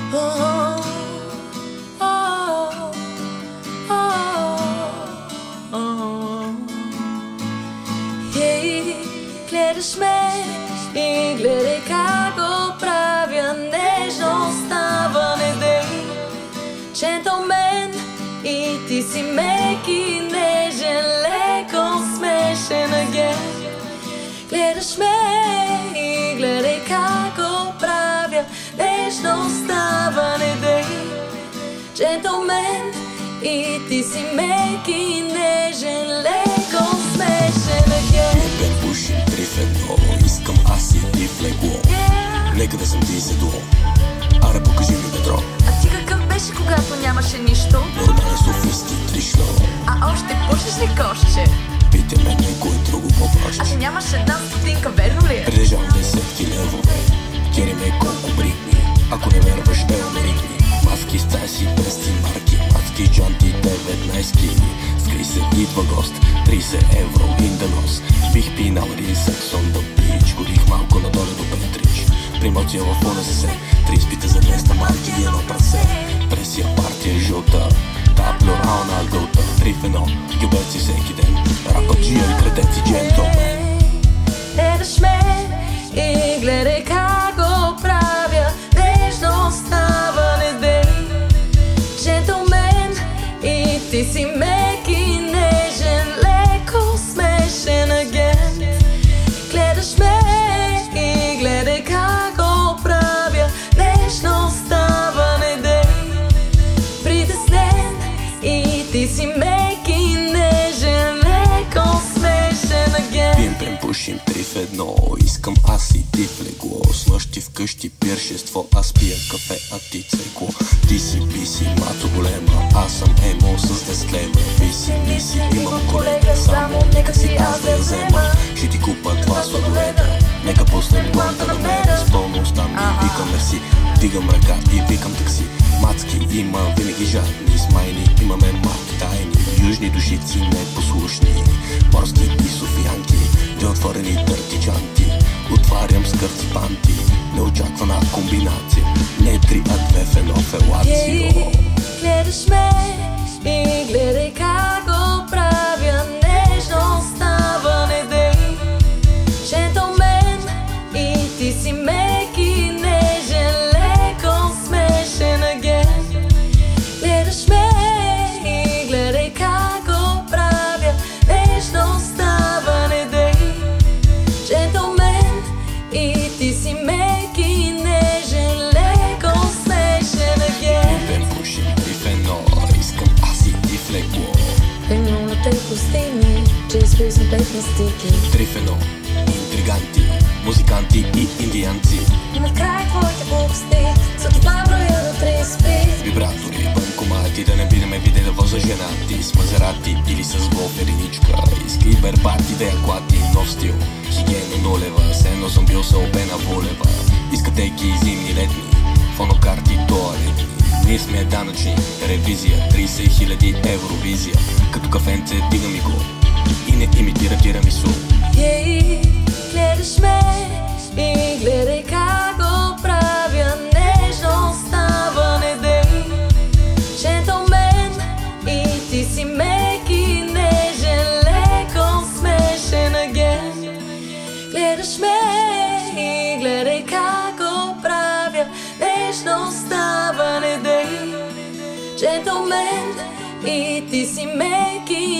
Oh, oh, oh, oh. Гледаш ме и гледай как го правя. Нежно става, не дей, джентълмен. И ти си мек и нежен, леко смешен агент. Гледаш ме и гледай как го правя. Нежно става, не дей, джентълмен. И ти си мек и нежен, леко смешен агент. Пет пушим 3 в 1, искам аз и ти в легло. Нека да съм ти седло, аре покажи ми бедро. А ти какъв беше, когато нямаше нищо? Нормален софист и тришло. А още пушиш ли кошче? Питай ме някой друго по-проще. А ти нямаш една стотинка, верно ли е? Прилежам 10 левове, кери ме колко брикни. Ако не верваш, ме умерикни. Маски, стаси, пръсти, марки, маски, джанти, 19 скри се, идва гост, 30 евро, in the nose. Бих пинал един секс on the beach. Ходих малко надолу до Петрич. Примоция в ОНСС, 30 пита за 200 марки и едно прасе. Пресия, партия, жълта, та плюрална гълта. 3 в 1, гюбеци всеки ден. Рападжия и кретеци, джентълмен. Гледаш ме и гледай как го правя. Нежно става, не дей, джентълмен. И ти си мек и нежен, леко смешен агент. Гледаш ме и гледай как го правя. Нежно става, не дей, притеснен. И ти си мек и нежен, леко смешен агент. Пием, прем, пушим 3 в 1, искам аз и ти в легло. С нощи вкъщи пиршество, аз пия кафе, а ти цвекло. Ти си биси, мацо голема, аз съм емо с 10 лева. Биси, миси, имам колега, само нека си аз да я взема. Ще ти купа това сладоледа, нека пуснем Гуантанамера. С пълно уста ми викам мерси, вдигам ръка и викам такси. Мацки има винаги жадни, смайни, имаме малки тайни. Южни душици непослушни, морски и софиянки, неотворени търтичанти. Отварям скърти панти, неочаквана комбинация. Не 3, а 2 в 1 фелацио. Гледаш ме и гледай как го правя. Нежно става, не дей, джентълмен. И ти си мек и нежен, леко смешен агент. Гледаш ме и гледай как го правя. Нежно става, не дей, джентълмен. И ти си мек и нежен, леко смешен агент. Пием, пушим 3 в 1, искам аз и ти в легло. Примерно на те пустини, че изписам петни стики. 3 в 1, интриганти, музиканти и индианци. И накрая твоите глупости са това броя до 30. Вибратори, банкомати, да не бидеме видео за женати. С Мазерати или с Волф единичка. Иска и бербати да я клати, нов стил, хигиена нулева. Все едно съм бил съобена волева. Дискотеки зимни, летни, фонокарти, туалетни. Ние сме данъчни, ревизия, 30 000 евровизия. Като кафенце дига ми го и не имитира тирамису. Гледаш ме и гледай как го правя. Нежно става, не дей, джентълмен. И ти си мек и нежен, леко смешен агент. Гледаш ме и гледай как го правя. Нежно става, не дей, джентълмен. И ти си мек и